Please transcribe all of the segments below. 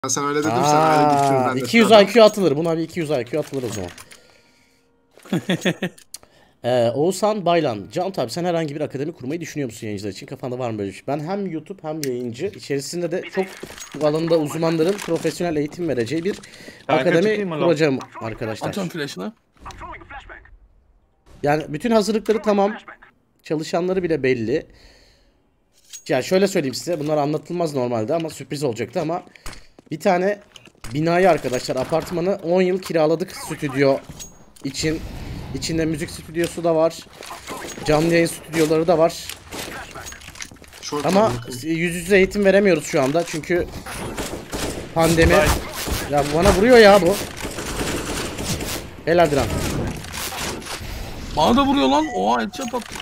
Sen öyle dedin, sen öyle gittin. Ben 200 IQ atılır. Buna bir 200 IQ atılır o zaman. Oğuzhan Baylan. Can tabi sen herhangi bir akademi kurmayı düşünüyor musun yayıncılar için? Kafanda var mı böyle bir şey? Ben hem YouTube hem yayıncı. İçerisinde de çok bu alanda uzmanların profesyonel eğitim vereceği bir akademi kuracağım arkadaşlar. Atıyorum flash'ını. Yani bütün hazırlıkları tamam. Çalışanları bile belli. Yani şöyle söyleyeyim size. Bunlar anlatılmaz normalde ama sürpriz olacaktı ama bir tane binayı arkadaşlar, apartmanı 10 yıl kiraladık stüdyo için. İçinde müzik stüdyosu da var. Canlı yayın stüdyoları da var. Ama yüz yüze eğitim veremiyoruz şu anda çünkü pandemi. Ya bana vuruyor ya bu. Helal Diren. Bana da vuruyor lan. Oha headshot attı.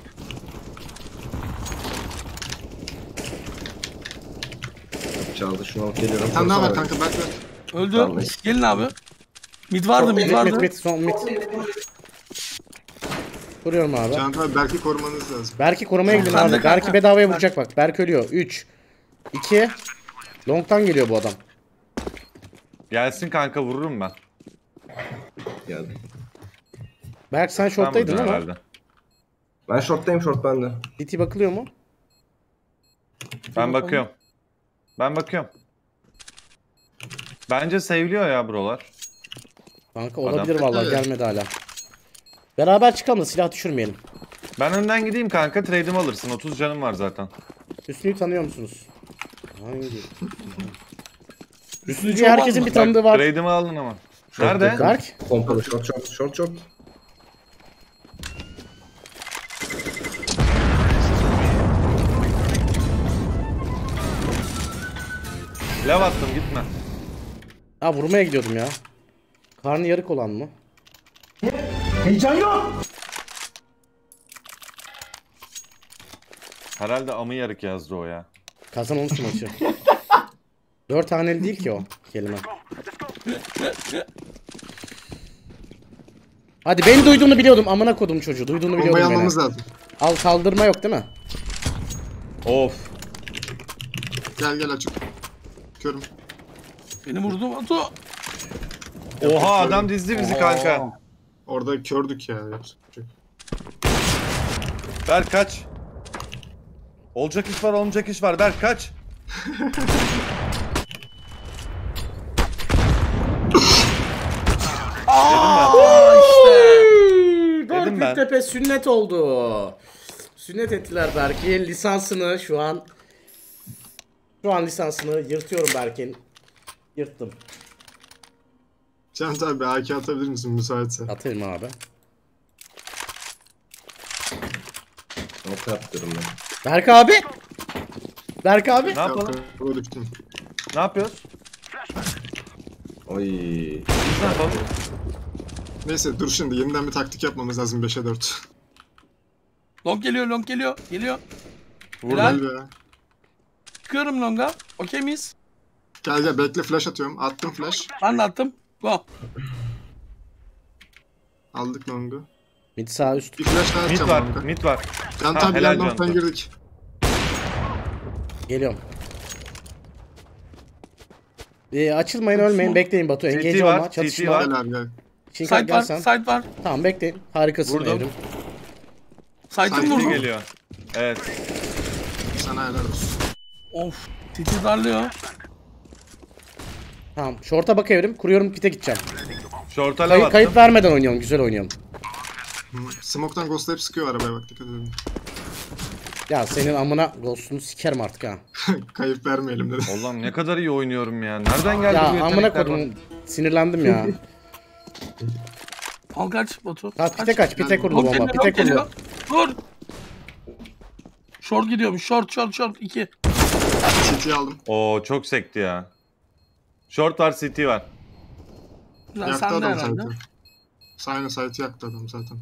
Çaldı, şunu alıp geliyorum. Sen ne haber kanka? Bak. Öldü. Tamam. Gelin abi. Mid vardı, mid vardı. Mid, son mid. Vuruyorum abi. Can abi Berk'i korumanız lazım. Berk'i korumaya gidin abi. Berk'i bedavaya vuracak bak. Berk ölüyor. 3 2 Long'tan geliyor bu adam. Gelsin kanka, vururum ben. Geldim. Berk sen short'taydın değil mi? Herhalde. Ben short'tayım, short bende. CT bakılıyor mu? Ben bakıyorum. Ben bakıyorum. Bence seviliyor ya buralar. Kanka olabilir vallahi, gelmedi hala. Beraber çıkalım da silah düşürmeyelim. Ben önden gideyim kanka, trade'imi alırsın. 30 canım var zaten. Hüsnü'yü tanıyor musunuz? Hangi? Hüsnü'cü herkesin bir tanıdığı var. Trade'imi aldın ama. Nerede? Berk? Pompalı, short. Lav attım, gitme. Ha, vurmaya gidiyordum ya. Karnı yarık olan mı? Heyecan yok. Herhalde amı yarık yazdı o ya. Kazanalım şu maçı. 4 haneli değil ki o kelime. Hadi beni duyduğunu biliyordum, amına kodum çocuğu. Duyduğunu biliyordum Bombayı beni. almamız lazım. Al, kaldırma yok değil mi? Of. Gel açık. Körüm. Beni vurdu Batu. Oha, adam dizdi bizi kanka. Orada kördük ya. Berk kaç. Olacak iş var, olmayacak iş var. Berk kaç. Dedim ben. Tepe sünnet oldu. Sünnet ettiler Berk'in lisansını şu an. Şu an lisansını yırtıyorum Berk'in. Yırttım. Can abi AK atabilir misin müsaitse? Atayım abi. Nokta yapıyorum ben. Berk abi. Berk abi. Ne yapalım? Yok, düştüm. Ne yapıyoruz? Oy. Biz ne yapalım? Neyse dur, şimdi yeniden bir taktik yapmamız lazım 5'e 4. Long geliyor, long geliyor. Geliyor. Gel be. Çıkıyorum longa. Okey miyiz? Gel bekle, flash atıyorum. Attım flash. Ben de attım. Go. Aldık long'u. Mid sağ üst. Bir flash daha Mid atacağım var, long'a. mid var. Can Ha, tabi helal gel, long'tan Can. girdik. Geliyorum. Açılmayın, ölmeyin, bekleyin Batu. CT Engage var, olma, CT çatışma. var. Gel abi gel. Şinkar Side gel var, sen. side var. Tamam, bekleyin. Harikasın Vurdum. Evrim. Side'ım Side vurdu. Geliyor. Evet. Sana helal olsun. Of. Titi darlıyor. Tamam, short'a bak Evrim. Kuruyorum, pit'e gideceğim. Short'a lav attım. Kayıp vermeden oynayalım, güzel oynayalım. Smoke'tan ghostlayıp sıkıyor arabaya, bak dikkat edin. Ya senin amına ghost'unu sikerim artık ha. Kayıp vermeyelim dedim. Allah'ım ne kadar iyi oynuyorum ya. Nereden geldi bu Ya yetenekler amına bana? kodum, sinirlendim ya. Al kaç Batu. Ha, pite kaç, pite kurulu Long bomba, geliyor, pite long geliyor. kurulu. Dur. Short gidiyormuş. Short. 2. CT'yi aldım. Oo, çok sekti ya. Short var, CT var. Güzel, Yaktı sen de adam herhalde. zaten. Sayna site'i yaktı adam zaten.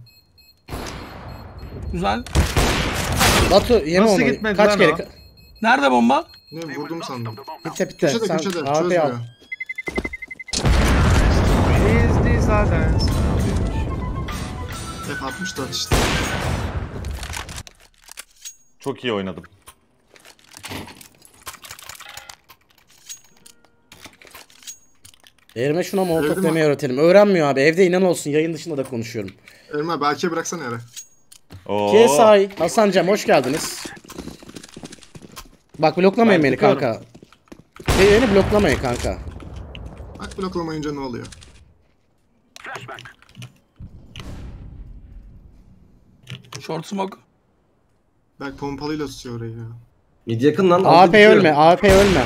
Güzel. Batu yeme Nasıl onu. gitmedi Kaç lan kere? o? Nerede bomba? Ne vurdum sandım. Pite. Köşede Sen köşede AP çözmüyor. al. Is this a dance? Hep 64 işte. Çok iyi oynadım. Erime şuna Evde molotof mi? demeyi öğretelim. Öğrenmiyor abi. Evde inan olsun. Yayın dışında da konuşuyorum. Elma belki bıraksana yere. Oo. KSI. Hasancam hoş geldiniz. Bak bloklamayın Ben beni tıkıyorum. kanka. Beni bloklamayın kanka. Bak bloklamayınca ne oluyor? Short smoke. Belki pompalıyla tutuyor orayı ya. Mid yakın lan. AP aldı gidiyor. ölme. AP ölme.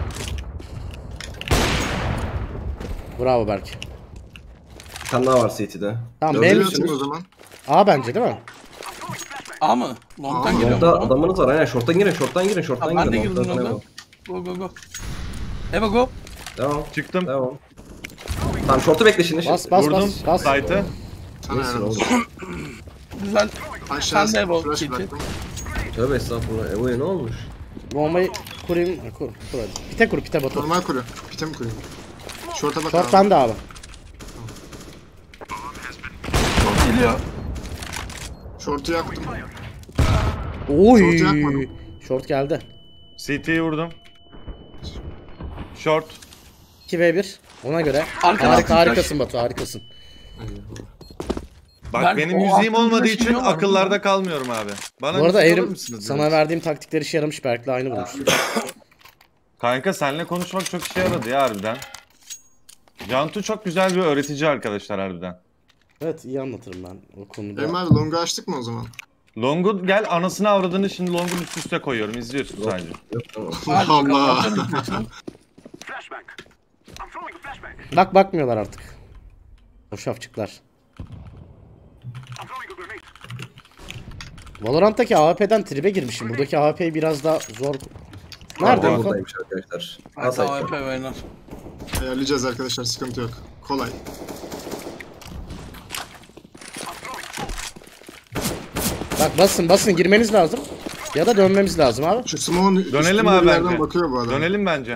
Bravo Berk. Bir tane daha var CT'de. Tamam Dördüncü benim atayım o zaman. A bence değil mi? A mı? Long'dan Aa, geliyorum. Orada Tamam. adamınız var aynen. Short'tan girin, short'tan girin, short'tan Ben de girin. girdim Long'dan long'dan. Go go go. Eva go. Devam. Çıktım. Devam. Tamam short'u bekle şimdi. Bas bas Vurdum. bas. Bas. Sight'ı. Sana Neyse helal oğlum. olsun. Güzel. Aşağı Sen de Evo flash kiti. bıraktım. Tövbe estağfurullah. Evo'ya ne olmuş? Bombayı kurayım. Kur hadi. Pite kur pite Batu. Normal kuruyor. Pite mi kuruyor? Short'a bak Short abi. bende abi. Short geliyor. Short'u yaktım. Oy. Short yakmadım. Short geldi. CT'yi vurdum. Short. 2v1. Ona göre. Arkadan Harika, flash. harikasın Batu harikasın. Bak Ben benim o yüzüğüm aklımda olmadığı şey için yok var akıllarda bunun. kalmıyorum abi. Bana Bu arada müzik alır Evrim mısınız sana biraz? verdiğim taktikler işe yaramış. Berk'le aynı vurmuş. Kanka seninle konuşmak çok işe yaradı ya harbiden. Cantu çok güzel bir öğretici arkadaşlar harbiden. Evet iyi anlatırım ben o konuda. Benim abi long'u açtık mı o zaman? Long'u gel anasını avradını şimdi Long'un üst üste koyuyorum izliyorsun sadece. Yok tamam. Hadi bakalım, Allah. atıyorum flash'ını. Bak bakmıyorlar artık. O şafçıklar. Valorant'taki AWP'den tribe girmişim. Buradaki AWP'yi biraz daha zor. Nerede Var, bu? Buradaymış arkadaşlar. Hadi Al sayfa. AWP oynar. Ayarlayacağız arkadaşlar, sıkıntı yok. Kolay. Bak basın girmeniz lazım. Ya da dönmemiz lazım abi. Şu smoke'un Dönelim üstünde abi bir yerden bence. bakıyor bu adam. Dönelim bence.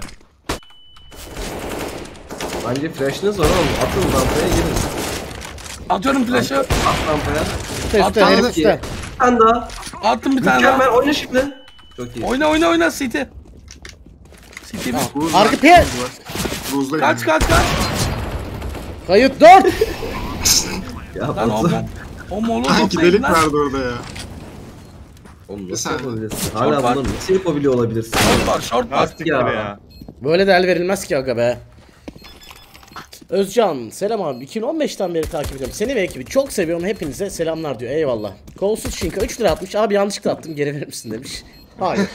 Bence flash'ınız var oğlum. Atın rampaya girin. Atıyorum flash'ı. At rampaya. Üste üste Atladı herif ki. üste. Bir tane daha. Attım bir tane Mükemmel. daha. Oyna şimdi. Çok iyi. Oyna City. City mi? Buz Arka var, piye. buz var. Buzda Kaç yani. kaç. Kayıt 4. Ya Lan o Batu. o molu Hangi delik vardı orada ya? Oğlum Bir nasıl saniye. yapabilirsin? Short Hala var. bunları nasıl yapabiliyor olabilirsin? Short var. Lastik ya. gibi ya. Böyle de el verilmez ki aga be. Özcan selam abi 2015'ten beri takip ediyorum. Seni ve ekibi çok seviyorum, hepinize selamlar diyor. Eyvallah. Kolsuz Şinka 3 lira atmış. Abi yanlışlıkla attım, geri verir misin demiş. Hayır.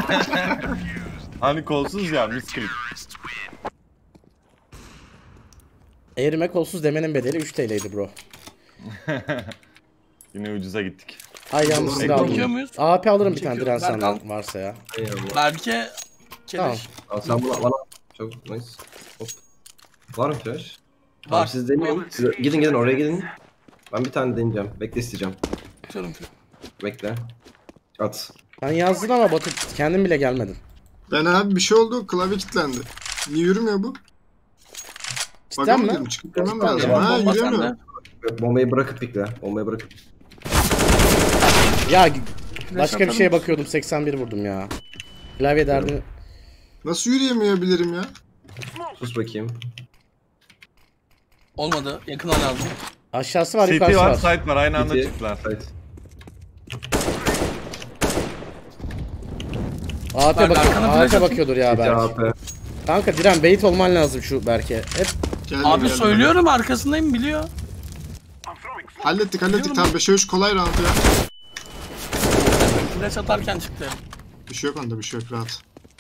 Hani kolsuz ya misklik. Eğrime kolsuz demenin bedeli 3 TL'ydi bro. Yine ucuza gittik. Ay yanlış silah Çekiyor aldım. muyuz? AP alırım bir tane Çekiyorum. diren Berk senden al. varsa ya. Eyvallah. Belki Tamam. keleş. Al sen bana çok nice. Hop. Var mı flash? Tamam Var. siz deneyin. Siz gidin oraya gidin. Ben bir tane deneyeceğim. Bekle isteyeceğim. Atıyorum flash. Bekle. At. Ben yazdın ama Batu kendin bile gelmedin. Ben abi bir şey oldu, klavye kilitlendi. Niye yürümüyor bu? Cidden mi? Bakalım, çıkıp demem Cidden lazım. mi? Ha Bomba yürüyor sende. mu? Bombayı bırakıp pikle. Bombayı bırakıp. Ya başka bir atalım. şeye bakıyordum, 81 vurdum ya. Klavye derdini. Nasıl yürüyemeyebilirim ya? Sus bakayım. Olmadı. Yakına lazım. Aşağısı var, CT yukarısı var, var. site var aynı anda Peki. çıktılar. Evet. AP Berk, bakıyor. arkana AP flash atayım. bakıyordur ya CT Berk. AP. Kanka diren bait olman lazım şu Berk'e. Hep Geldim, Abi geldim. söylüyorum arkasındayım biliyor. Hallettik. Tamam 5'e 3 kolay round ya. Flash atarken çıktı. Bir şey yok onda, bir şey yok, rahat.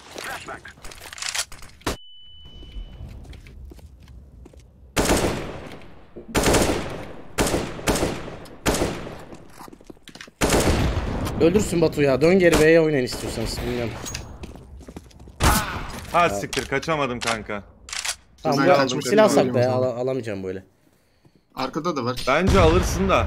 öldürsün Batu ya. Dön geri B'ye oynayın istiyorsanız. Bilmiyorum. Ha siktir kaçamadım kanka. Tamam Güzel bu kaçmış, silah elini sakla ya. alayım o zaman. Alamayacağım böyle. Arkada da var. Bence alırsın da.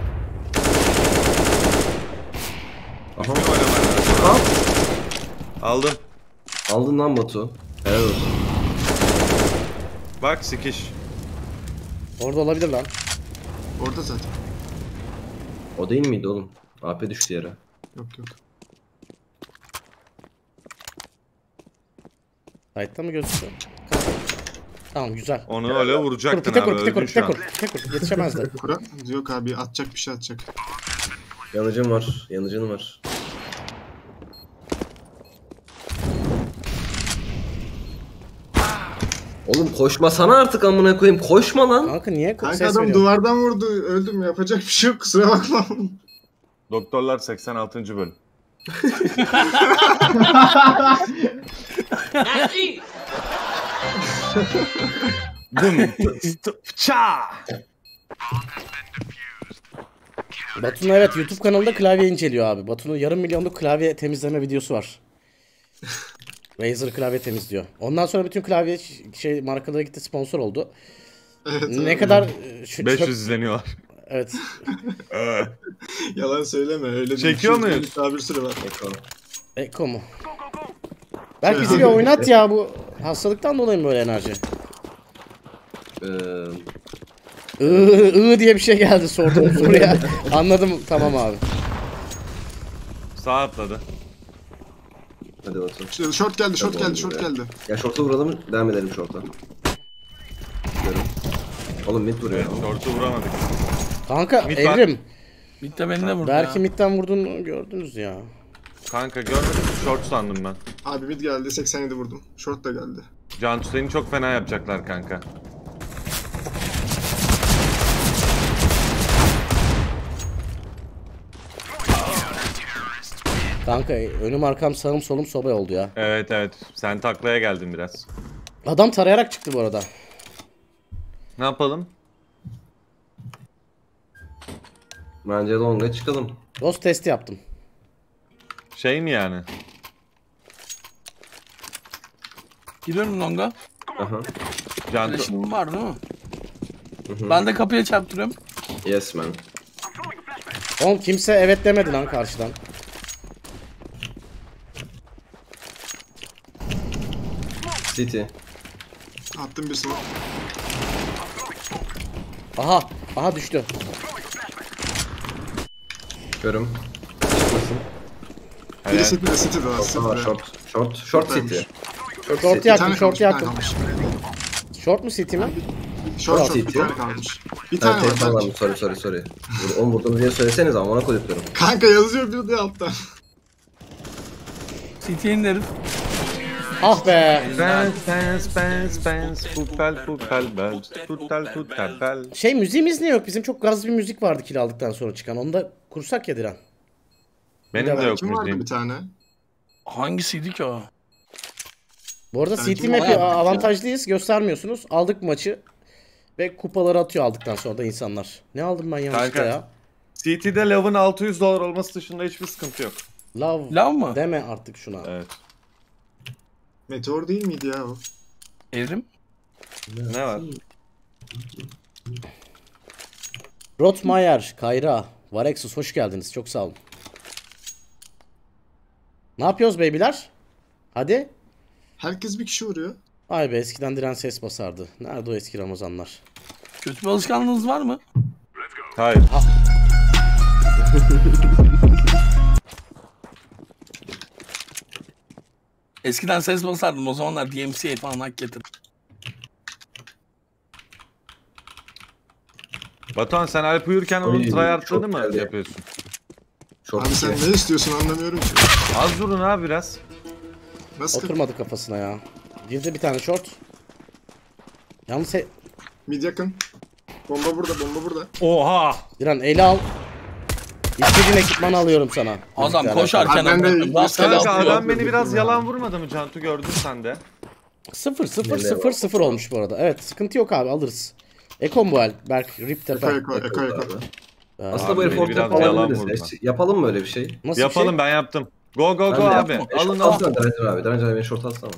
Aha. Düzgün oynaman lazım. Aldım. Aldın lan Batu. Helal olsun. Bak sikiş. Orada olabilir lan. Orada zaten. O değil miydi oğlum? AP düştü yere. Yok yok. Sight'ta mı gözüküyor? Tamam güzel. Onu öyle Kur vuracaktın pite abi. kur pite kur Öldün pite şu an. kur pite kur. Yetişemezdi. Kura. Yok abi atacak bir şey atacak. Yanıcım var. Yanıcın var. Oğlum koşmasana artık amına koyayım. Koşma lan. Kanka niye Kanka ses adam veriyor? duvardan vurdu. Öldüm yapacak bir şey yok kusura bakma. Doktorlar 86. bölüm. Dım tıs tıp ça. Batu'nun evet YouTube kanalında klavye inceliyor abi. Batu'nun yarım milyonluk klavye temizleme videosu var. Razer klavye temizliyor. Ondan sonra bütün klavye markalara gitti, sponsor oldu. Evet, Ne abi. kadar 500 izleniyorlar. evet. Yalan söyleme öyle değil. Çekiyor 250 muyuz? Tabir süre var. Eko mu? Belki bizi bir oynat ya, bu hastalıktan dolayı mı böyle enerji? Diye bir şey geldi sorduğum soruya. Anladım, tamam abi. Sağ atladı. Hadi bakalım. İşte short geldi, short Tamam, geldi, short ya. geldi. Ya şorta vuralım, devam edelim şorta. Gidiyorum. Oğlum mid vuruyor ya. Short'u vuramadık. Kanka Mid var. Evrim. Bitti beni de vurdu Belki ya. midden vurduğunu gördünüz ya. Kanka görmedim. Short sandım ben. Abi mid geldi 87 vurdum. Short da geldi. Cantu seni çok fena yapacaklar kanka. Kanka önüm arkam sağım solum soba oldu ya. Evet evet. Sen taklaya geldin biraz. Adam tarayarak çıktı bu arada. Ne yapalım? Bence longa çıkalım. Ghost testi yaptım. Şey mi yani? Gidiyorum longa. Aha. Cantu. Flash'ım var değil mi? Ben de kapıya çarptırıyorum. Yes man. Oğlum kimse evet demedi lan karşıdan. City. Attım bir smoke. Aha. Aha düştü. Görüm. Çıkmasın. Biri city de city de var. Short var, City de. short. Short city. Buradaymış. Short Short city. Bir yaktım, tane short kalmış, bir tane yaktım. kalmış. Short mu city mi? Short short bir City. tane kalmış. Bir Evet, tane var telefon bence. var. Sorry. Oğlum vurdunuz diye söyleseniz amına koyduklarım. Kanka yazıyor bir de altta. City'ye ineriz. Ah be. Bel. Şey müziğimiz niye yok? Bizim çok gaz bir müzik vardı kiralıktan sonra çıkan. Onu da kursak ya Diren. Benim de yok Kim vardı müziğim. bir tane? Hangisiydi ki o? Bu arada Belki CT var map'i ya. avantajlıyız. Göstermiyorsunuz. Aldık maçı. Ve kupaları atıyor aldıktan sonra da insanlar. Ne aldım ben yanlışlıkla Kanka. ya? CT'de Love'ın $600 olması dışında hiçbir sıkıntı yok. Love. Lav mı? Deme artık şuna. Evet. Meteor değil miydi ya o? Evrim. Ne var? Rotmayer, Kayra, Varexus hoş geldiniz. Çok sağ olun. Ne yapıyoruz beybiler? Hadi. Herkes bir kişi vuruyor. Ay be, eskiden Diren ses basardı. Nerede o eski Ramazanlar? Kötü bir alışkanlığınız var mı? Hayır. Eskiden ses basardım. O zamanlar DMCA falan hak getir. Batuhan sen Alp uyurken Oy, onun tryhard'ını çok mı geldi. yapıyorsun? Short Abi sen city. ne istiyorsun anlamıyorum ki. Az durun abi biraz. Nasıl? Oturmadı kafasına ya. Girdi bir tane short. Yalnız Mid yakın. Bomba burada, bomba burada. Oha! Diren ele al. İstediğin ekipmanı alıyorum sana. Adam Müzikle koşarken Abi ben de- amına rastgele Kanka atıyor. adam beni biraz yalan vurmadı mı Cantu, gördün sen de. 0-0-0-0 olmuş bu arada. Evet, sıkıntı yok abi, alırız. Ekon bu el. Berk rip tepe. Eko. Aslında bu Abi herif beni ortaya biraz yalan alabiliriz. vurdu. Yapalım mı öyle bir şey? Nasıl Yapalım, bir şey? ben yaptım. Go go Ben go de abi. yaptım. Alın Short al. alsana Direncan abi. Direncan abi beni short alsana.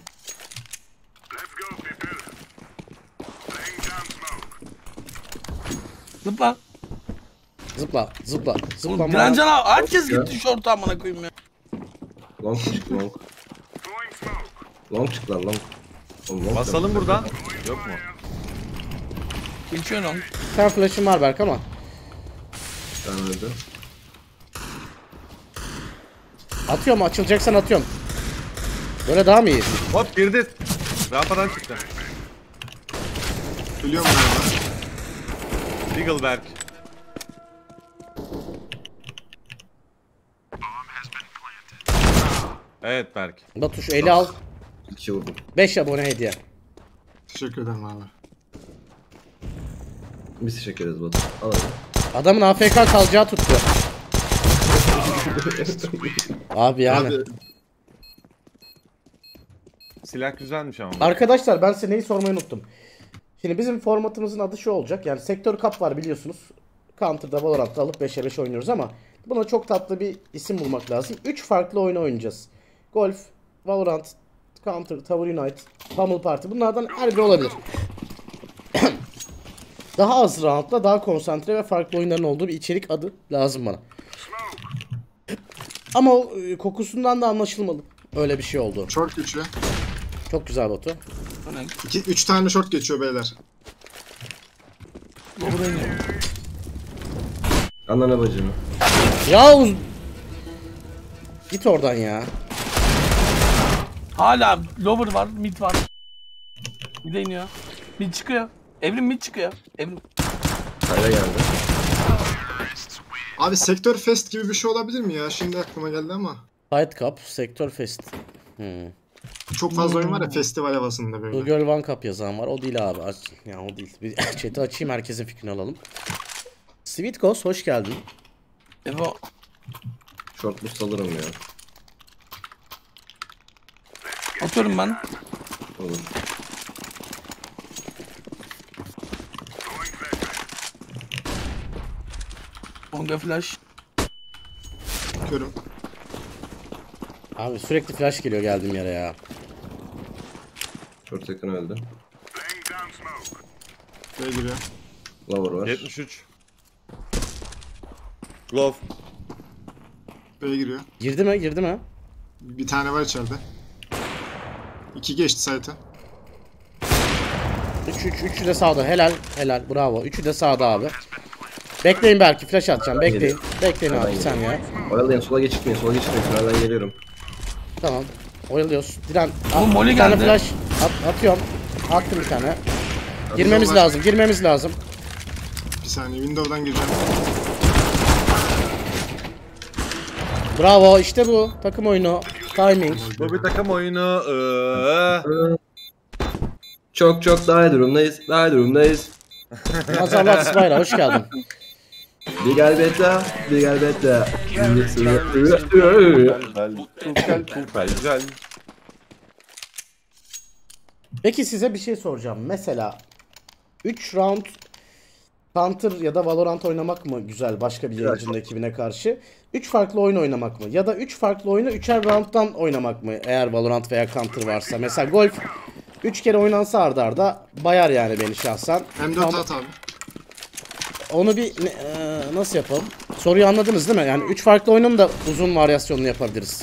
Zıpla. Zıpla, zıpla, zıpla. Oğlum Direncan abi herkes gitti şortu amına koyayım ya. Long çık long. Long çık lan long. Oğlum, long Basalım buradan. Yok mu? Geçiyor lan. Bir tane flash'ım var Berk ama. Ben öldü. Atıyorum, açılacaksan atıyorum. Böyle daha mı iyi? Hop girdi. Rampadan çıktı. Biliyorum galiba. Eagleberg. Evet Berk. Batu şu eli al. 2 vurdum. 5 abone hediye. Teşekkür ederim abi. Biz teşekkür ederiz Batu. Al hadi. Adamın AFK kalacağı tuttu. Abi yani. Abi Silah güzelmiş ama. Arkadaşlar ben size neyi sormayı unuttum. Şimdi bizim formatımızın adı şu olacak. Yani Sektör Cup var biliyorsunuz. Counter'da Valorant'ta alıp 5'e 5 oynuyoruz ama buna çok tatlı bir isim bulmak lazım. 3 farklı oyun oynayacağız. Golf, Valorant, Counter, Tower Unite, Pummel Party. Bunlardan her biri olabilir. Daha az roundla, daha konsantre ve farklı oyunların olduğu bir içerik adı lazım bana. Ama o, kokusundan da anlaşılmalı. Öyle bir şey oldu. short güçlü. Çok güzel Batu. 3 tane short geçiyor beyler. Lower'a iniyor. Anana bacını. Ya git oradan ya. Hala lower var, mid var. Bir de iniyor. Mid çıkıyor. Evrim mid çıkıyor. Evrim. Sayda geldi. Abi Sektör Fest gibi bir şey olabilir mi ya? Şimdi aklıma geldi ama. Fight Cup, Sektör Fest. Çok fazla oyun var ya festival havasında Bu böyle. Girl One Cup yazan var. O değil abi. Ya o değil. Bir chat'i açayım herkesin fikrini alalım. Sweet Ghost hoş geldin. Evo. Short boost alırım ya. Atıyorum ben. Olur. Bonga flash. Bakıyorum. Abi sürekli flash geliyor geldiğim yere ya. Short yakın öldü. Buraya giriyor. Lower var. 73. Glove. Buraya giriyor. Girdi mi? Girdi mi? Bir tane var içeride. 2 geçti site'a. 3 de sağda. Helal. Helal. Bravo. 3'ü de sağda abi. Bekleyin belki flash atacağım. Bekleyin. Bekleyin abi bir saniye. Oyalayın sola geçitmeyin. Sola geçitmeyin. Tünelden geliyorum. Tamam. Oyalıyoruz. Diren Oğlum, Molly bir tane geldi. flash atıyorum. Attım bir tane. Girmemiz lazım. Girmemiz lazım. Bir saniye window'dan gireceğim. Bravo. İşte bu. Takım oyunu. Timing. Bu bir takım oyunu. Çok çok daha iyi durumdayız. Daha iyi durumdayız. Mazarlat Spyra hoş geldin. Bir galibiyet daha. Bir galibiyet daha. Güzel. Peki size bir şey soracağım. Mesela 3 round Counter ya da Valorant oynamak mı güzel başka bir yayıncının ekibine karşı? 3 farklı oyun oynamak mı? Ya da 3 farklı oyunu 3'er round'dan oynamak mı? Eğer Valorant veya Counter varsa. Mesela Golf 3 kere oynansa arda arda bayar yani beni şahsen. M4 Ama at abi. onu bir nasıl yapalım? Soruyu anladınız değil mi? Yani 3 farklı oyunun da uzun varyasyonunu yapabiliriz.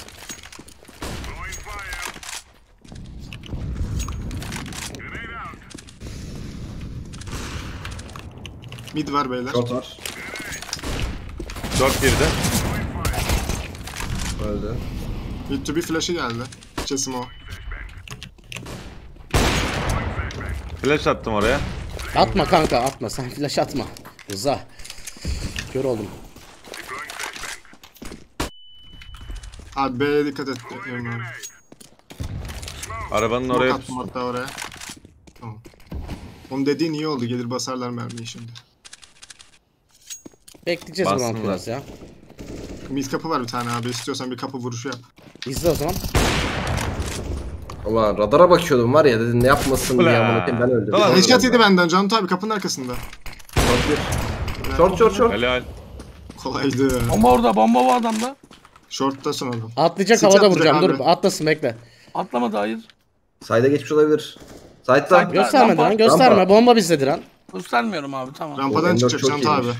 Mid var beyler. Short var. 4 girdi. Öldü. Mid to be flash'ı geldi. Kesim o. Flash attım oraya. Atma kanka atma. Sen flash atma. Rıza. Kör oldum. Abi B'ye dikkat et. Diyorum abi. Arabanın Smoke oraya attım hatta oraya. Tamam. Onun dediğin iyi oldu. Gelir basarlar mermiyi şimdi. Bekleyeceğiz bu round Bassınlar. biraz ya. Mid kapı var bir tane abi. İstiyorsan bir kapı vuruşu yap. İzle o zaman. Ulan radara bakıyordum var ya dedim ne yapmasın diye amına koyayım ben öldüm. Ulan. Headshot yedi benden Cantu abi kapının arkasında. Short short short. helal. Kolaydı. Bomba orada, bomba bu adamda. Short'ta son adam. Atlayacak Sıçrat havada bize vuracağım. abi. Dur atlasın bekle. Atlamadı hayır. Sayda geçmiş olabilir. Side'da. Side. Gösterme Rampa. Diren gösterme. Rampa. Bomba bizde Diren. Göstermiyorum abi, tamam. Rampadan M4 çıkacak çok Cantu abi. iyiymiş.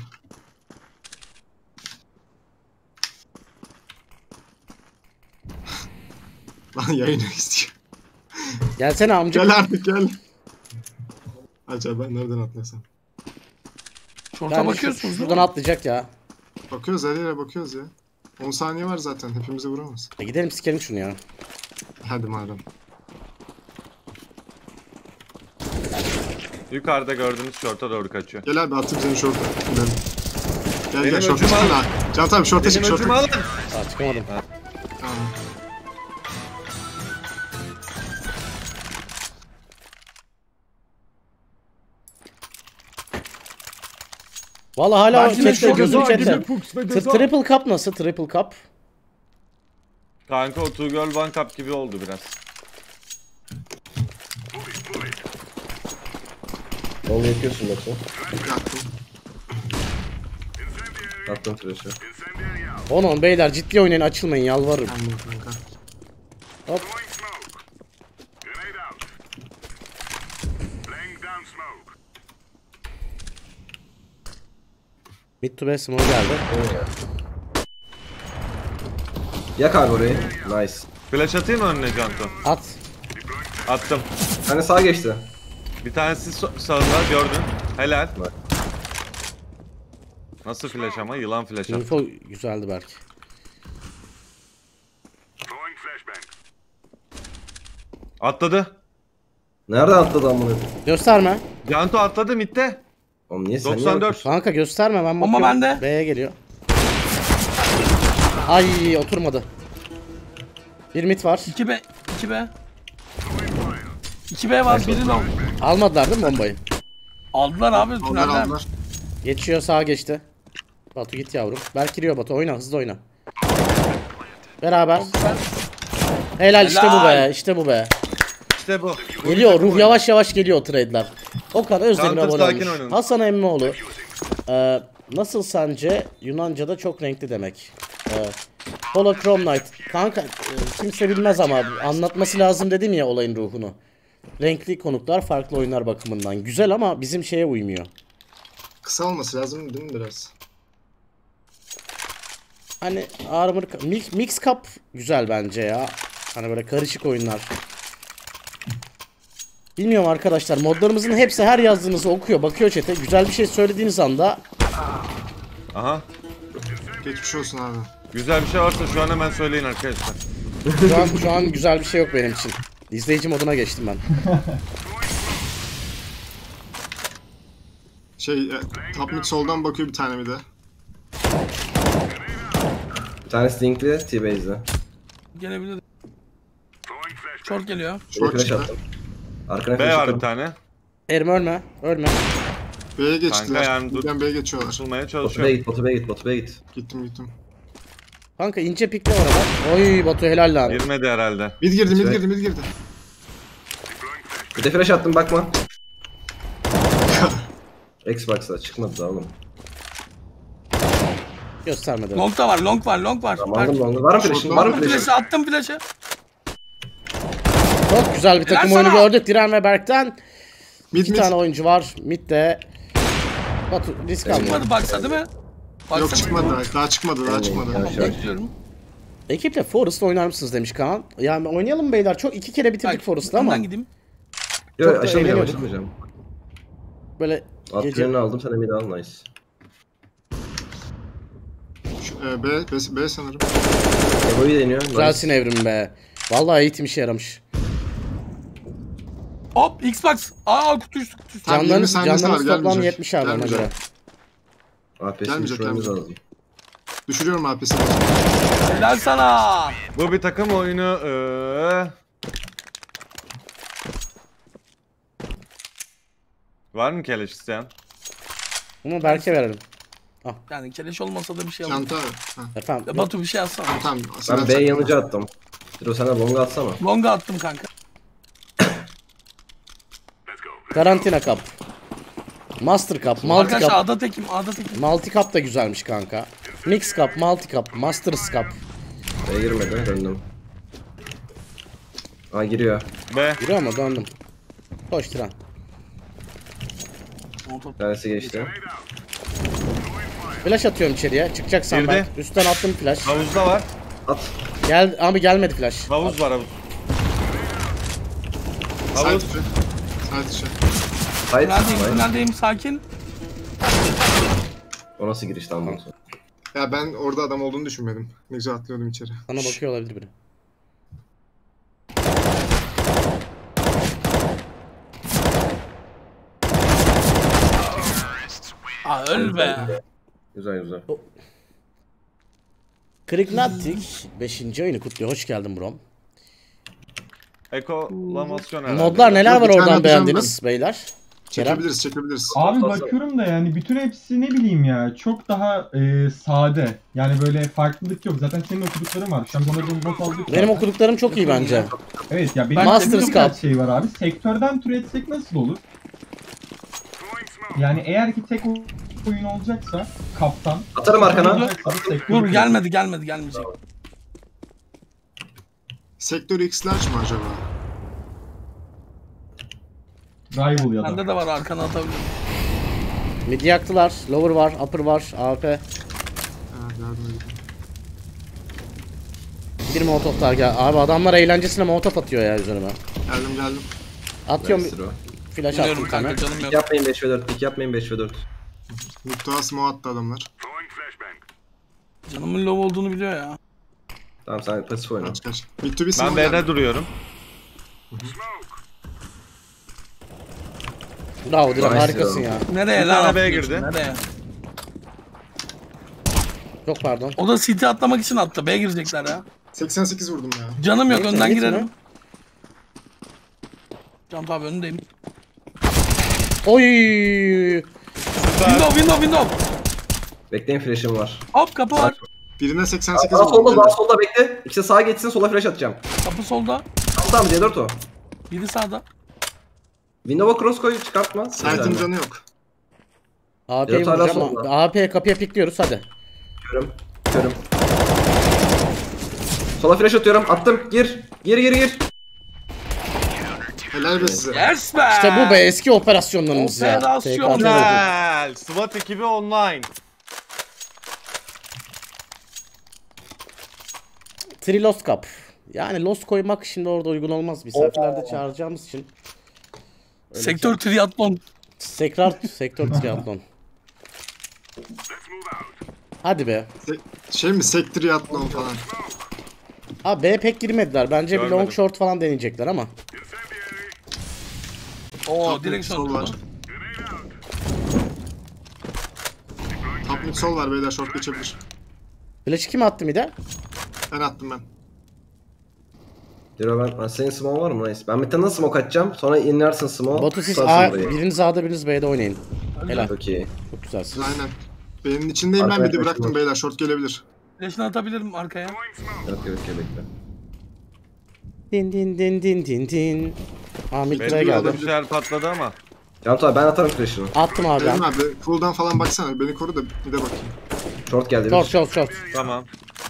Lan yayını istiyor. Gelsene amca. Gel artık gel. Acaba ben nereden atlasam? Şorta Yani bakıyorsunuz değil şuradan mi? atlayacak ya. Bakıyoruz her yere bakıyoruz ya. 10 saniye var zaten. Hepimizi vuramaz. Gidelim sikelim şunu ya. Hadi madem. Yukarıda gördüğünüz şorta doğru kaçıyor. Gel abi atayım seni şorta. Gidelim. Gel Benim gel şorta öcümü çıkın al. ha. Can abi şorta çık Benim öcümü şorta. alın. Aa, çıkamadım. Tamam. Valla hala Belki de chatte çok gözüm güzel chatte. Triple cup nasıl? Triple cup. Kanka o Two Girl One Cup gibi oldu biraz. Onu yapıyorsun Batu. Yaktım. Attım flash'ı. 10-10 beyler ciddi oynayın, açılmayın yalvarırım. Tamam kanka. Hop. Mid to B smoke geldi. Yak abi orayı. Nice. Flash atayım mı önüne Cantu? At. Attım. Hani sağa geçti. Bir tanesi sağında gördün. Helal. Bak. Nasıl flash ama? Yılan flash attı. Info güzeldi belki. Atladı. Nereden atladı amına? Gösterme. Cantu atladı midde. Oğlum niye sen 94. Kanka gösterme, ben Bomba bakıyorum. bende. B'ye geliyor. Ay oturmadı. Bir mid var. 2B. 2B. 2B var. Biri long. Almadılar değil mi bombayı? Aldılar abi Onlar tünelden. aldılar. Geçiyor, sağa geçti. Batu git yavrum. Berk giriyor Batu, oyna hızlı oyna. Beraber. Helal, işte bu be, işte bu be. İşte bu. Geliyor, ruh yavaş yavaş geliyor o trade'ler. Okan Özdemir Counter abone sakin olmuş. oynanın. Hasan Emmioğlu. Nasıl sence Yunanca'da çok renkli demek. Holochrome Knight. Kanka kimse bilmez ama anlatması lazım dedim ya olayın ruhunu. Renkli konuklar farklı oyunlar bakımından. Güzel ama bizim şeye uymuyor. Kısa olması lazım değil mi biraz? Hani Armor Mix Cup güzel bence ya. Hani böyle karışık oyunlar. Bilmiyorum arkadaşlar, modlarımızın hepsi her yazdığınızı okuyor, bakıyor chat'e. Güzel bir şey söylediğiniz anda Aha. Geçmiş olsun abi. Güzel bir şey varsa şu an hemen söyleyin arkadaşlar. şu an güzel bir şey yok benim için. İzleyici moduna geçtim ben. Top mid soldan bakıyor bir tane bir de. Bir tanesi Dink'li T-Base'de. Gelebilir. Short geliyor. Short Flash çıktı. attım. Arkana B flash var bir attım. tane. Erim ölme, ölme. B'ye geçtiler. Kanka yani dur. Buradan B'ye geçiyorlar. Açılmaya Batu B'ye çalışıyorum. git, Batu B'ye git, Batu B'ye git. Gittim. Kanka ince pikle var ama. Oy Batu helal lan. Girmedi herhalde. Mid girdi. Bir de flash attım bakma. Xbox'ta çıkmadı daha oğlum. Göstermedi. Long da var. Long var. Tamam aldım lan. Var mı flash'ın? Var mı flash'ın? Flash'ı attım flash'ı. Çok güzel bir takım Helal oyunu sana. gördük. Diren ve Berk'ten. Mid İki tane oyuncu var. Mid'de. Batu risk almıyor. Çıkmadı baksa değil mi? Baksa Yok çıkmadı daha çıkmadı. Yavaş yavaş. Bekliyorum. Ekiple Forest oynar mısınız demiş Kaan. Yani oynayalım beyler. Çok 2 kere bitirdik Forest'ı ama önden gideyim. Çok Yok da açılmayacağım eğleniyorduk. açılmayacağım. böyle Alt gece trenini aldım sen de mid al nice. B sanırım. Evo'yu deniyor. güzelsin evrim be. Vallahi eğitim işe yaramış. Hop Xbox. Aa kutu üstü. Tamam, 20 Canlarınız saniyesi var, toplam gelmeyecek. 70 abi ona Gelmeyecek. göre. APS'ini Gelmeyecek, düşürmemiz gelmeyecek. lazım. Düşürüyorum AP'sini. Helal sana. Bu bir takım oyunu. Var mı keleş isteyen? Bunu Berk'e verelim. Yani keleş olmasa da bir şey olur. Çanta. Ha, Efendim. Ya Batu bir şey atsana. tamam. Ben B yanıcı attım. Diro sen de longa atsana. Longa attım kanka. Karantina Cup. Master Cup, Multi Arkadaşlar Cup. A'da tekim. Multi Cup da güzelmiş kanka. Mix Cup, Multi Cup, Masters Cup. B'ye girmedi döndüm. Aa giriyor. B. Giriyor ama döndüm. Koş Tiran. Bir tanesi geçti. Flash atıyorum içeriye. Çıkacaksan Girdi. ben. Üstten attım flash. Havuzda var. At. Gel abi, gelmedi flash. Havuz var havuz. Side Havuz. dışı. Side dışı. Hayır. Tüneldeyim sakin. O nasıl giriş tam bunun sonu? Ya ben orada adam olduğunu düşünmedim. Ne güzel atlıyordum içeri. Sana bakıyor olabilir biri. Aa öl be. Güzel güzel. Krignatic 5. ayını kutluyor. Hoş geldin brom. Ekolamasyon herhalde. Modlar neler Yok, var bir tane oradan yapacağım beğendiniz beyler? Kerem. Çekebiliriz. Abi bakıyorum da yani bütün hepsi ne bileyim ya çok daha sade. Yani böyle farklılık yok. Zaten senin okudukların var. Şu an onları not aldık. Benim zaten. okuduklarım çok iyi bence. Evet ya benim Masters çok güzel Cup. şey var abi. Sektörden türetsek nasıl olur? Yani eğer ki tek oyun olacaksa kaptan. Atarım arkana. olacaksa da sektör Dur türetsin. gelmeyecek. Sektör X large mı acaba? Rival ya da. Bende de var arkana atabilirim. Mid yaktılar. Lower var, upper var, AWP. Evet, yardım edeyim. Bir molotov daha gel. Abi adamlar eğlencesine molotov atıyor ya üzerime. Geldim. Atıyorum. Nice bro. Flash attım Biliyorum bir tane. kanka canım yok. Yapmayın 5 ve 4. Pik yapmayın 5 ve 4. Mutluğa smoke attı adamlar. Canımın low olduğunu biliyor ya. Tamam sen pasif oyna. Kaç. Mid to be Ben smoke B'de geldi. duruyorum. Bravo direkt Nice harikasın ya. ya. Nereye Bir lan? tane B'ye atıyorsun, girdi. Nereye? Çok pardon. O da CT atlamak için attı. B'ye girecekler ya. 88 vurdum ya. Canım yok Neyse, önden gitme. girelim. Can abi önündeyim. Oy! Window. Bekleyin flash'ım var. Hop kapı var. Birine 88 Sağ vurdum. solda sağ solda bekle. İkisi sağa geçsin sola flash atacağım. Kapı solda. Tamam C4 o. Biri sağda. Window'a cross koy çıkartma. Site'ın canı yok. AP'yi Yok, hala vuracağım solda. ama AP kapıya pikliyoruz hadi. Körüm. Sola flash atıyorum. Attım. Gir. Gir. Helal be size. Yes be. İşte bu be eski operasyonlarımız ya. Operasyon. TKT oldu. Güzel. SWAT ekibi online. Three Lost Cup. Yani Lost koymak şimdi orada uygun olmaz. Misafirlerde çağıracağımız için. Sektör triatlon. Sektör triatlon. Hadi be. Şey mi? Sektör atlon falan. Abi B'ye pek girmediler. Bence bir long Görmedim. short falan deneyecekler ama. Oo direkt Sol var. şort. Top mid sol var beyler, short geçebilir. Flash'ı kim attı mide? Ben attım ben. Diro ben senin smoke var mı? Nice. Ben bir tane smoke atacağım. Sonra inersin smoke. Batu siz tutarsın burayı. biriniz A'da biriniz B'de oynayın. Helal. Çok iyi. Çok güzelsiniz. Aynen. Benim içindeyim, ben Arkaya bir de bıraktım kaçıyor. beyler, short gelebilir. Flash'ını atabilirim arkaya. Yok bekle. Din din din din din din. Amir buraya Benim geldi. yolda bir şeyler patladı ama. Can abi ben atarım flash'ını. Attım abi ben. Benim abi cooldown falan baksana, beni koru da bir de bakayım. Short geldi. Short short short. Tamam.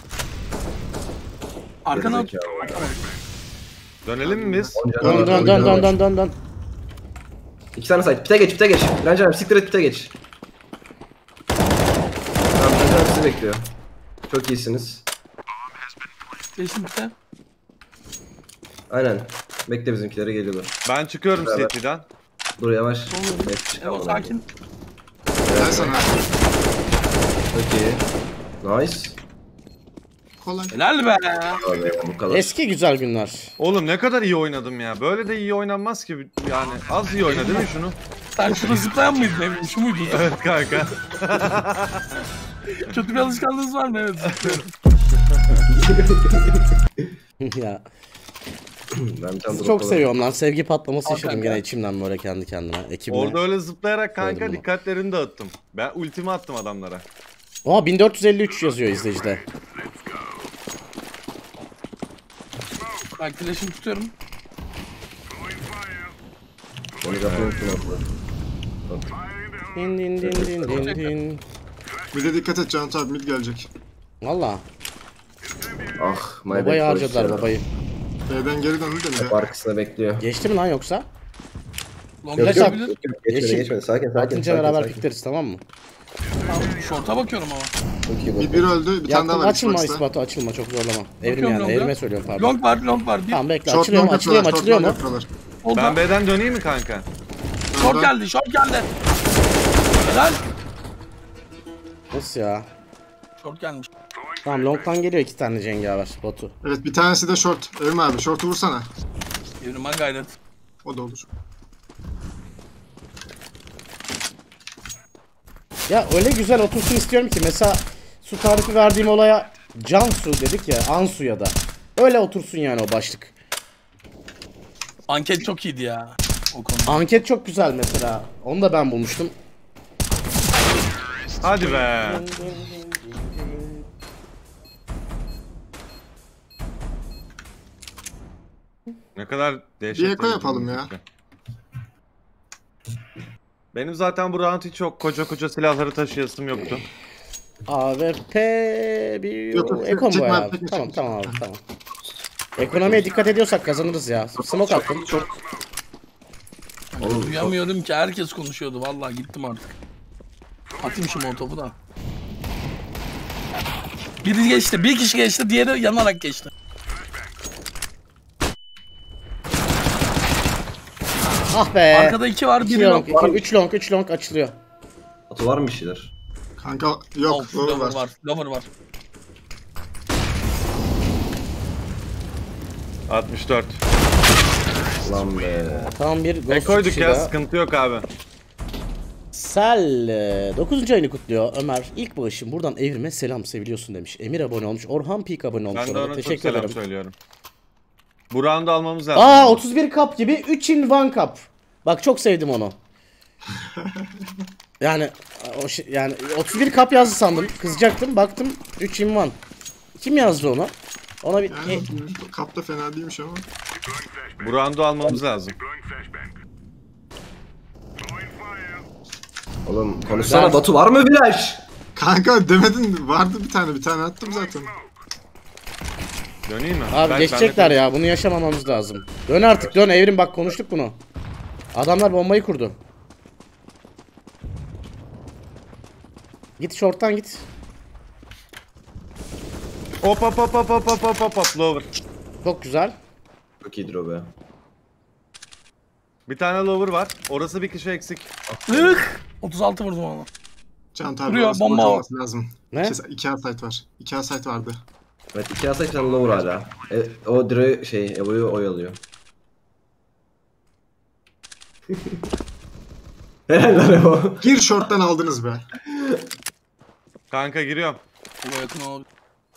Arkana at. Dönelim mi biz? Dön. 2 tane site. Pite geç. Bence abi siktir et pite geç. Tamam bence abi sizi bekliyor. Çok iyisiniz. Flash'ın bitti. Aynen. Bekle bizimkileri geliyorlar. Ben çıkıyorum Beraber. CT'den. Dur yavaş. Olur. Evet, çıkalım. Evet sakin. Gel sana. Çok iyi. Nice. Kolay. Helal be. Abi bu kadar. Eski güzel günler. Oğlum ne kadar iyi oynadım ya. Böyle de iyi oynanmaz ki. Yani az iyi oyna değil mi şunu? Sen şurada zıplayan mıydın Emre? Şu muydu? Evet kanka. Kötü bir alışkanlığınız var mı? Evet zıplıyorum. Ya Ben sizi çok seviyorum lan. Sevgi patlaması yaşadım kanka. gene içimden böyle kendi kendime. Ekibime. Orada öyle zıplayarak kanka Gördüm bunu. dikkatlerini dağıttım. Ben ultimi attım adamlara. Oha 1453 yazıyor izleyicide. Bak flash'ını tutuyorum. Onu yapıyorum şunu. Din din din din din din. Bir de dikkat et Can abi, mid gelecek. Valla. Ah my Babayı bad harcadılar boys ya. babayı. B'den geri döndü de bir de. Arkasında bekliyor. Geçti mi lan yoksa? Long Yok, geçebilir. Geçin. Sakin. Atınca beraber pikleriz tamam mı? Tamam, short'a bakıyorum ama. Çok iyi Bir öldü, bir tane daha Yaktım var. açılma Xbox'ta. İsbat'ı açılma çok zorlama. Evrim Bakıyorum yani longa. evrime söylüyorum pardon. Long var. Bir Tamam bekle Short açılıyor mu long açılıyor mu yapıyorlar, açılıyor short mu? long yapıyorlar. oldu. Ben B'den döneyim mi kanka? Short geldi. Helal. Nasıl ya? Short gelmiş. Tamam long'tan geliyor 2 tane cengaver botu. Evet, bir tanesi de short. Evrim abi short'u vursana. Evrimen gayret. O da olur. Ya öyle güzel otursun istiyorum ki mesela su tarifi verdiğim olaya Cansu dedik ya, Ansu ya da. Öyle otursun yani o başlık. Anket çok iyiydi ya. O konuda. Anket çok güzel mesela. Onu da ben bulmuştum. Hadi be. Ne kadar dehşet. Bir eko yapalım ya. Benim zaten bu round hiç çok koca silahları taşıyasım yoktu. AWP bir Yok, yok, Eko mu çıkma, abi? çıkma, Tamam çıkma. tamam abi tamam. Ekonomiye dikkat ediyorsak kazanırız ya. Smoke attım. Oğlum Duyamıyordum ki, herkes konuşuyordu. Vallahi gittim artık. Atayım şu molotofu da. Biri geçti, bir kişi geçti, diğeri yanarak geçti. Ah be. Arkada 2 var, 2 biri long, yok. 3 long açılıyor. Atı var mı bir şeyler? Kanka yok. Of, Doğru lover var. var, lover var. 64. Lan be. Tam bir ghost Ekoyduk çıkışı ya, daha. sıkıntı yok abi. Sel 9. ayını kutluyor Ömer. İlk bağışım buradan Evrim'e selam seviliyorsun demiş. Emir abone olmuş. Orhan Peak abone olmuş. Ben de Orada. ona çok Teşekkür selam ederim. söylüyorum. Bu round'u almamız lazım. Aa 31 cup gibi 3 in 1 cup. Bak çok sevdim onu. Yani yani 31 cup yazdı sandım. Kızacaktım. Baktım 3 in 1. Kim yazdı onu? Ona bir Yani kap da fena değilmiş ama. Bu round'u almamız lazım. Oğlum konuşsana, Batu var mı flash? Kanka demedin, vardı bir tane attım zaten. Döneyim mi? Abi geçecekler ya. Bunu yaşamamamız lazım. Dön artık dön Evrim, bak konuştuk bunu. Adamlar bombayı kurdu. Git short'tan git. Hop hop hop hop hop hop hop hop hop lower. Çok güzel. Çok iyidir o be. Bir tane lower var. Orası bir kişi eksik. 36 vurdum ona. Can tabi Vuruyor, bomba o. olması lazım. Ne? 2 A site var. 2 A site vardı. Evet, 2 asayt tane lower hala. O dire Evo'yu oyalıyor. Helal lan Evo. Gir short'tan aldınız be. Kanka giriyorum. Bu yakın olabilir.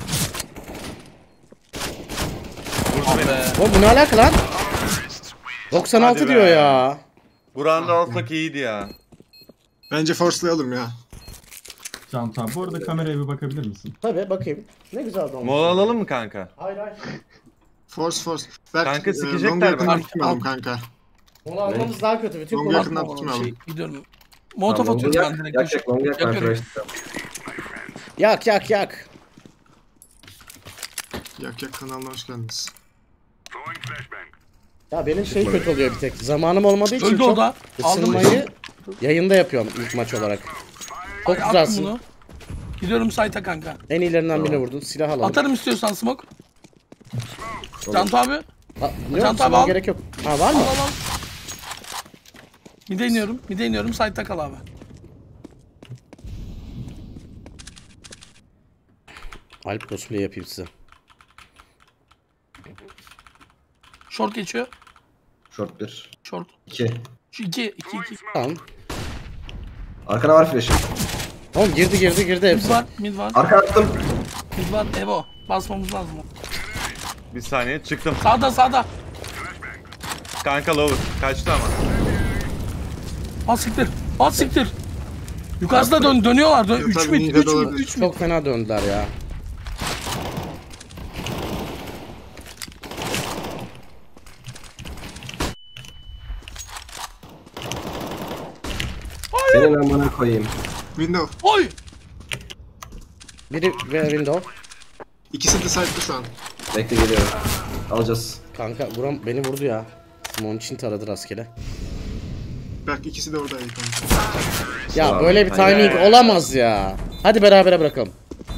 Vurdu Ah beni. be. Oğlum bu ne alaka lan? 96 Hadi be. diyor ya. Bu round'u alsak iyiydi ya. Bence forcelayalım ya. Can tamam. Bu arada kameraya bir bakabilir misin? Tabii bakayım. Ne güzel olmuş. Mola alalım mı kanka? Hayır hayır. Force. Belki Kanka sikecekler longu beni. yakından tutmayalım kanka. Onu almamız daha kötü. Bütün Long konu yakından Atma bana bir tutmayalım. şey. Gidiyorum. Molotof Tamam, atıyorum yak, ben direkt. yak, long yak, ben Yakıyorum. flash istiyorum. yak. Yak kanalına hoş geldiniz. Ya benim şey kötü oluyor bir tek. Zamanım olmadığı için Öldü o çok da. Aldım. ısınmayı yayında yapıyorum ilk maç olarak. Çok Attım güzelsin. bunu. Gidiyorum site'a kanka. En iyilerinden birine vurdun. Silah alalım. Atarım istiyorsan smoke. Cantu abi. Al Yok, Can tabi silah al. gerek yok. Ha var mı? al. Mide iniyorum. Site'ta kal abi. Alp cosplay yapayım size. Short geçiyor. Short 1. Short. 2. Şu 2. Tamam. Arkana var flash'ım. Oğlum girdi Mid hepsi. var. Mid var. Arka attım. Mid var. Evo. Basmamız lazım. Bir saniye çıktım. Sağda. Kanka lower. Kaçtı ama. Bas siktir. Yukarıda dönüyorlar. 3 Tabii mid. mid'de 3 de mid. olabilir. 3 mid. Çok fena döndüler ya. Senin amına koyayım. Window. Oy. Biri ve window. İkisi de site'da şu an. Bekle geliyorum. Alacağız. Kanka beni vurdu ya. Simon için taradı rastgele. Belki ikisi de oradaydı kanka. Ya Tamam, böyle bir hayır. timing olamaz ya. Hadi berabere bırakalım.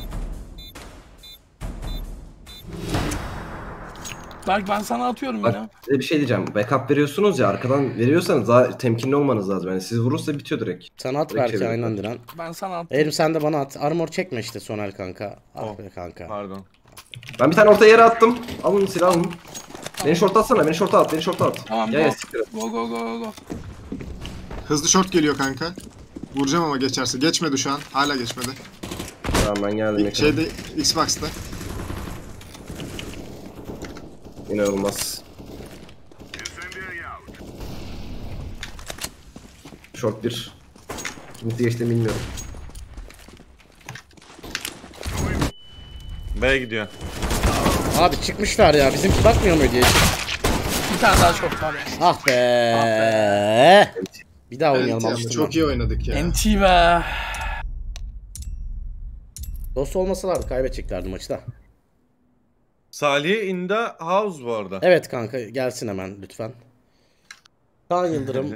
Berk ben sana atıyorum Bak ya. size bir şey diyeceğim. Backup veriyorsunuz ya, arkadan veriyorsanız daha temkinli olmanız lazım. Yani siz vurursa bitiyor direkt. Sana at Direkt belki çeviriyorum. aynen Diren. Ben sana attım. Erim sen de bana at. Armor çekme işte Sonel kanka. Ah Oh. be kanka. Pardon. Ben bir tane orta yere attım. Alın silah alın. Beni short atsana, beni short at, beni short at. Tamam, Ya go. siktir et. Go. Hızlı short geliyor kanka. Vuracağım ama geçerse. Geçmedi şu an. Hala geçmedi. Tamam ben geldim yakın. Şeyde Xbox'ta. İnanılmaz. Short 1. Kimisi geçti bilmiyorum. B'ye gidiyor. Abi çıkmışlar ya. Bizimki bakmıyor mu diye. Bir tane daha short var ya. Ah be. Bir daha oynayalım Evet, alıştım çok ben. iyi oynadık ya. NT be. Dost olmasalardı kaybedeceklerdi maçta. Salih in the house bu arada. Evet kanka gelsin hemen lütfen. Kaan Yıldırım.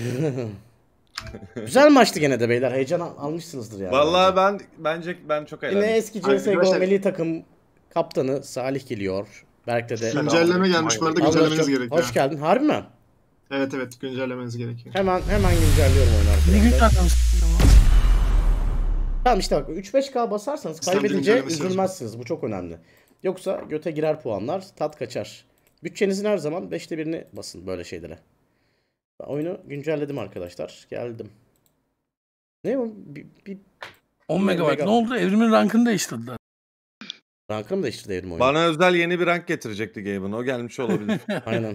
Güzel maçtı gene de beyler. Heyecan almışsınızdır yani. Vallahi bence ben çok Yine eğlendim. eski CSGO Arkadaşlar- milli takım kaptanı Salih geliyor. Berk'te de. Güncelleme gelmiş bu arada, güncellemeniz Anlaşıldı. gerekiyor. Hoş geldin. Harbi mi? Evet güncellemeniz gerekiyor. Hemen güncelliyorum oyunu Ne gün arkadaşlar. tanımışsın ama. Tamam işte bak 3-5K basarsanız Standart kaybedince güncellemesi üzülmezsiniz. Bu çok önemli. Yoksa göte girer puanlar, tat kaçar. Bütçenizin her zaman 5'te 1'ini basın böyle şeylere. Ben oyunu güncelledim arkadaşlar. Geldim. Ne bu? Bir 10 megabayt. Mega. Ne oldu? Evrimin rankını değiştirdiler. rankını değiştirdi evrim oyunu. Bana özel yeni bir rank getirecekti Gabe'ın. O gelmiş olabilir. Aynen.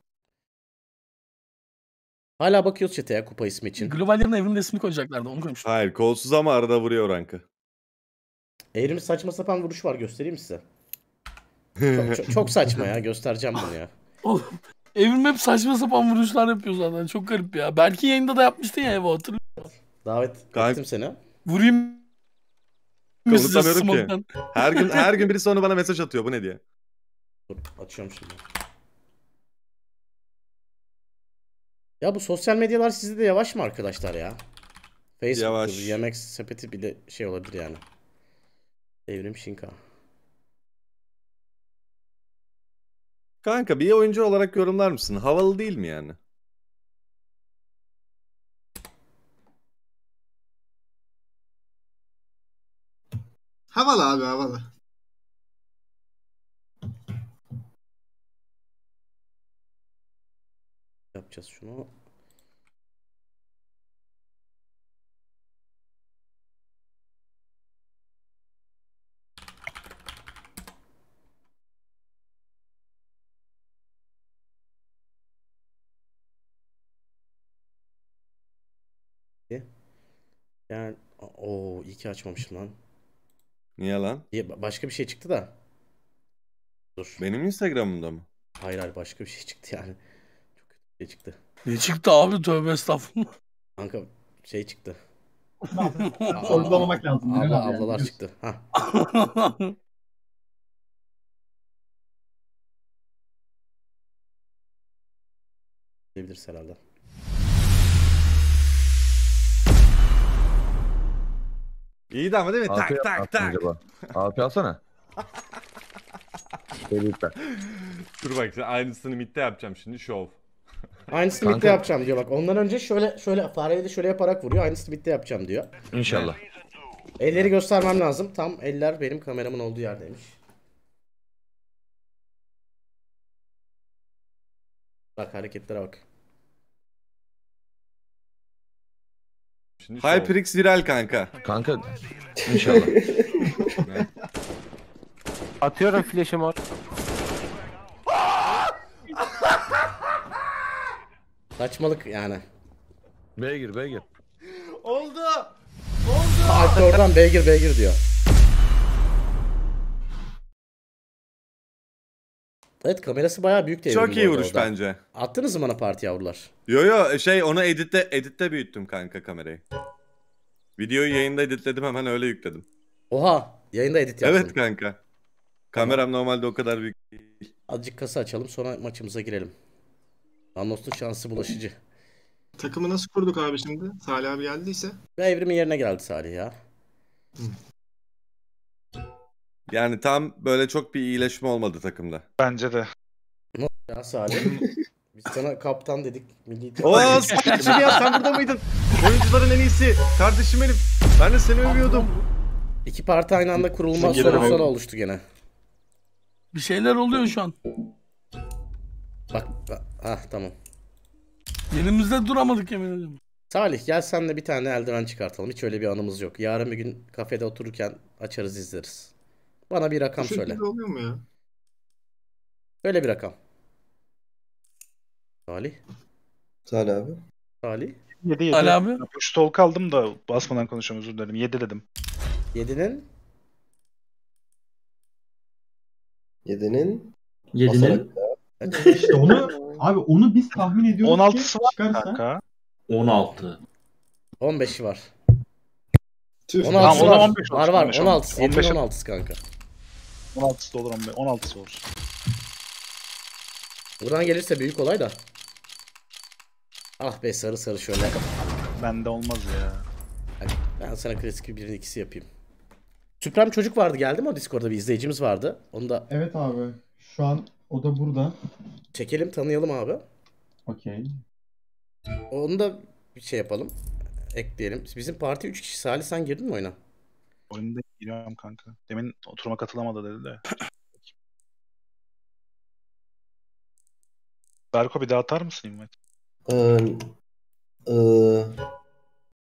Hala bakıyoruz chat'e ya kupa ismi için. Global yerine evrimin resmini koyacaklardı. Onu koymuşlar. Hayır kolsuz ama arada vuruyor rankı. Evrimin saçma sapan vuruş var, göstereyim size. Çok saçma ya, göstereceğim bunu ya. Oğlum evrim hep saçma sapan vuruşlar yapıyor zaten. Çok garip ya. Belki yayında da yapmıştın ya Evo, hatırlıyor. Davet Kanka- ettim seni. Vurayım mı size Unutamıyorum ki. smoke'tan? Her gün birisi onu bana mesaj atıyor. Bu ne diye. Dur, açıyorum şimdi. Ya bu sosyal medyalar sizde de yavaş mı arkadaşlar ya? Facebook'tur, Yavaş. yemek sepeti bile şey olabilir yani. Evrim Şinka. Kanka bir oyuncu olarak yorumlar mısın? Havalı değil mi yani? Havalı abi, havalı. Yapacağız şunu. Yani iyi ki açmamışım lan. Niye lan? Başka bir şey çıktı da. Dur. Benim Instagram'ımda mı? Hayır başka bir şey çıktı yani. Çok kötü bir şey çıktı. Ne çıktı abi, tövbe estağfurullah. Kanka şey çıktı. Sorgulamamak lazım. Bilal abi yani, Ablalar biliyorsun. çıktı. Ha. Diyebiliriz herhalde. İyi de ama değil mi? AP Tak tak tak. acaba? AP alsana. Tebrikler. Dur bak aynısını midde yapacağım şimdi şov. Aynısını Kanka- bitti yapacağım diyor bak. Ondan önce şöyle fareyi de şöyle yaparak vuruyor. Aynısını bitti yapacağım diyor. İnşallah. Elleri göstermem lazım. Tam eller benim kameramın olduğu yerdeymiş. Bak hareketlere bak. Şimdi şov. HyperX viral kanka. Kanka inşallah. Atıyorum flash'ı mor. Saçmalık yani. B'ye gir B'ye gir. Oldu. Alp de oradan beygir diyor. Evet kamerası bayağı büyük de Çok evrim bu iyi arada vuruş orada. bence. Attınız mı bana parti yavrular? Yo onu editte büyüttüm kanka kamerayı. Videoyu yayında editledim hemen öyle yükledim. Oha yayında edit yaptın. Evet kanka. Kameram normalde o kadar büyük. Azıcık kasa açalım sonra maçımıza girelim. Anlos'un şansı bulaşıcı. Takımı nasıl kurduk abi şimdi? Salih abi geldiyse. Ve evrimin yerine geldi Salih ya. Yani tam böyle çok bir iyileşme olmadı takımda. Bence de. Ya Salih. Biz sana kaptan dedik. Milli Oo s***cim ya sen burada mıydın? Oyuncuların en iyisi. Kardeşim benim. Ben de seni övüyordum. İki parti aynı anda kurulma Gelirim sorunları abi. oluştu gene. Bir şeyler oluyor şu an. Bak tamam. Yerimizde duramadık yemin ediyorum. Salih gel senle bir tane eldiven çıkartalım. Hiç öyle bir anımız yok. Yarın bir gün kafede otururken açarız izleriz. Bana bir Bu rakam söyle. şekilde oluyor mu ya? Öyle bir rakam. Salih. Salih abi. Salih. 7 Ali abi. Push talk aldım da basmadan konuşuyorum, özür dilerim. 7 dedim. 7'nin 7'nin 7'nin İşte onu biz tahmin ediyoruz 16'sı ki var çıkarsa. kanka. 16. 15'i var. Tüh. 16'sı Tamam, o var. da 15 olsun, Var var. 15, 16'sı. 7'nin 15'e 16'sı kanka. 16'sı da olur, 16'sı olsun. Buradan gelirse büyük olay da. Ah be sarı sarı şöyle. Bende olmaz ya. Hadi, ben sana klasik bir 1'in 2'si yapayım. Süprem çocuk vardı geldi mi o Discord'da bir izleyicimiz vardı. Onu da Evet abi. Şu an o da burada. çekelim tanıyalım abi. Okey. Onu da bir şey yapalım. Ekleyelim. Bizim parti 3 kişi. Salih sen girdin mi oyuna? Oyunda giriyorum kanka. Demin oturuma katılamadı dedi de. Berko bir daha atar mısın invite? Ee,